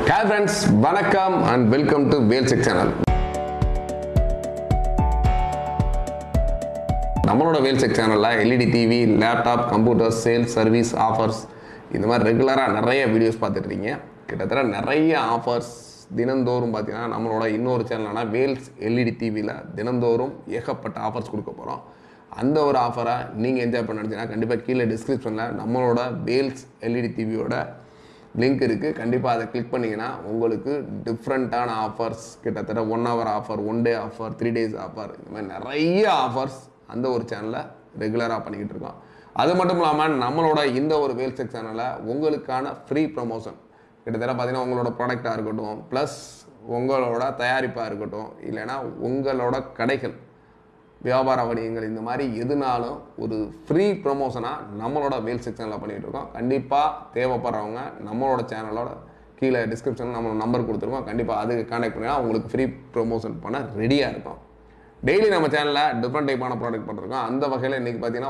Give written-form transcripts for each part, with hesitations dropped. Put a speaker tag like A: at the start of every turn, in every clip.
A: Hi friends, வணக்கம் and welcome to Wheelsec channel. நம்மளோட Wheelsec channelல LED TV, laptop, computer, sales, service, offers இந்த மாதிரி ரெகுலராக நிறைய வீடியோஸ் பார்த்துட்டு இருக்கீங்க. கிட்டத்தட்ட நிறைய ஆஃபர்ஸ் தினந்தோறும் பார்த்தீங்கன்னா நம்மளோட இன்னொரு சேனலான வேல்ஸ் LED டிவியில் தினந்தோறும் ஏகப்பட்ட ஆஃபர்ஸ் கொடுக்க போகிறோம். அந்த ஒரு ஆஃபரை நீங்கள் என்ஜாய் பண்ண நினச்சிங்கன்னா கண்டிப்பாக கீழே டிஸ்கிரிப்ஷனில் நம்மளோட வேல்ஸ் LED டிவியோட லிங்க் இருக்குது. கண்டிப்பாக அதை கிளிக் பண்ணிங்கன்னா உங்களுக்கு டிஃப்ரெண்ட்டான ஆஃபர்ஸ், கிட்டத்தட்ட 1 hour offer, 1 day offer, 3 days offer, இந்த மாதிரி நிறைய ஆஃபர்ஸ் அந்த ஒரு சேனலில் ரெகுலராக பண்ணிக்கிட்டு இருக்கோம். அது மட்டும் இல்லாமல் நம்மளோட இந்த ஒரு வேல்செக் சேனலில் உங்களுக்கான ஃப்ரீ ப்ரமோஷன் கிட்டத்தட்ட பார்த்தீங்கன்னா உங்களோட ப்ராடக்டாக இருக்கட்டும், ப்ளஸ் உங்களோட தயாரிப்பாக இருக்கட்டும், இல்லைன்னா உங்களோட கடைகள், வியாபார வணிகங்கள், இந்த மாதிரி எதுனாலும் ஒரு ஃப்ரீ ப்ரமோஷனாக நம்மளோட வேல்செக் சேனலில் பண்ணிகிட்டு இருக்கோம். கண்டிப்பாக தேவைப்படுறவங்க நம்மளோட சேனலோட கீழே டிஸ்கிரிப்ஷனில் நம்மளோட நம்பர் கொடுத்துருக்கோம். கண்டிப்பாக அதுக்கு கான்டாக்ட் பண்ணினா உங்களுக்கு ஃப்ரீ ப்ரமோஷன் பண்ண ரெடியாக இருக்கும். டெய்லி நம்ம சேனலில் டிஃப்ரெண்ட் டைப்பான ப்ராடக்ட் பண்ணிருக்கோம். அந்த வகையில் இன்றைக்கி பார்த்தீங்கன்னா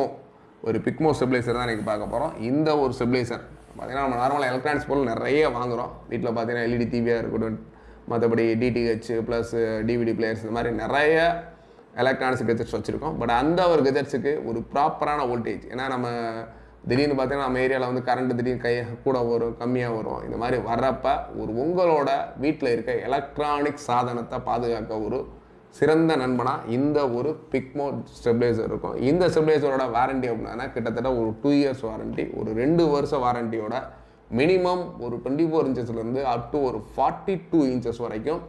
A: ஒரு பிக்மோ ஸ்டெபிலைசர் தான் இன்றைக்கி பார்க்க போகிறோம். இந்த ஒரு ஸ்டெபிலைசர் பார்த்தீங்கன்னா நம்ம நார்மலாக எலக்ட்ரானிக்ஸ் பொருள் நிறைய வாங்குகிறோம். வீட்டில் பார்த்தீங்கன்னா LED டிவியாக இருக்கட்டும், மற்றபடி DTH ப்ளஸ் DVD பிளேயர்ஸ், இந்த மாதிரி நிறைய எலக்ட்ரானிக்ஸ் கெஜெட்ஸ் வச்சுருக்கோம். பட் அந்த ஒரு கெஜெட்ஸுக்கு ஒரு ப்ராப்பரான வோல்டேஜ், ஏன்னா நம்ம திடீர்னு பார்த்தீங்கன்னா நம்ம ஏரியாவில் வந்து கரண்ட் திடீர்னு கூட வரும், கம்மியாக வரும். இந்த மாதிரி வர்றப்ப உங்களோட வீட்டில் இருக்க எலக்ட்ரானிக் சாதனத்தை பாதுகாக்க ஒரு சிறந்த நண்பனாக இந்த ஒரு பிக்மோ ஸ்டெபிலைசர் இருக்கும். இந்த ஸ்டெபிலைசரோட வாரண்டி அப்படின்னா கிட்டத்தட்ட ஒரு 2 years வாரண்டி, ஒரு 2 வருஷ வாரண்டியோட மினிமம் ஒரு 24 inchesலேருந்து அப் டு ஒரு 42 inches வரைக்கும்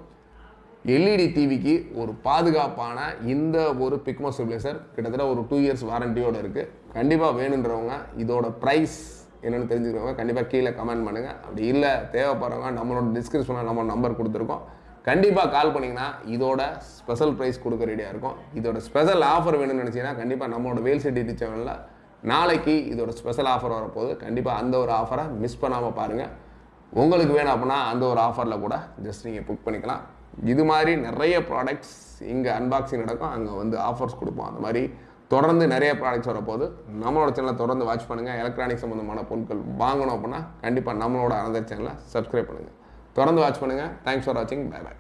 A: LED டிவிக்கு ஒரு பாதுகாப்பான இந்த ஒரு பிக்மோ ஸ்டெபிலைசர் கிட்டத்தட்ட ஒரு 2 years வாரண்டியோடு இருக்குது. கண்டிப்பாக வேணுன்றவங்க இதோட ப்ரைஸ் என்னென்னு தெரிஞ்சுக்கிறவங்க கண்டிப்பாக கீழே கமெண்ட் பண்ணுங்கள். அப்படி இல்லை தேவைப்படுறவங்க நம்மளோட டிஸ்கிரிப்ஷனில் நம்ம நம்பர் கொடுத்துருக்கோம். கண்டிப்பாக கால் பண்ணிங்கன்னா இதோட ஸ்பெஷல் ப்ரைஸ் கொடுக்க ரெடியாக இருக்கும். இதோட ஸ்பெஷல் ஆஃபர் வேணும்னு நினச்சிங்கன்னா கண்டிப்பாக நம்மளோட வேல்ஸ் LED சேனலில் நாளைக்கு இதோட ஸ்பெஷல் ஆஃபர் வரப்போகுது. கண்டிப்பாக அந்த ஒரு ஆஃபரை மிஸ் பண்ணாமல் பாருங்கள். உங்களுக்கு வேணும் அப்படின்னா அந்த ஒரு ஆஃபரில் கூட ஜஸ்ட் நீங்கள் புக் பண்ணிக்கலாம். இது மாதிரி நிறைய ப்ராடக்ட்ஸ் இங்கே அன்பாக்சிங் நடக்கும், அங்கே வந்து ஆஃபர்ஸ் கொடுப்போம். அந்த மாதிரி தொடர்ந்து நிறைய ப்ராடக்ட்ஸ் வரப்போகுது. நம்மளோட சேனலை தொடர்ந்து வாட்ச் பண்ணுங்கள். எலக்ட்ரானிக் சம்மந்தமான பொருட்கள் வாங்கணும் அப்படின்னா கண்டிப்பாக நம்மளோட அனதர் சேனலை சப்ஸ்கிரைப் பண்ணுங்கள். தொடர்ந்து வாட்ச் பண்ணுங்கள். தேங்க்ஸ் ஃபார் வாட்சிங். Bye by.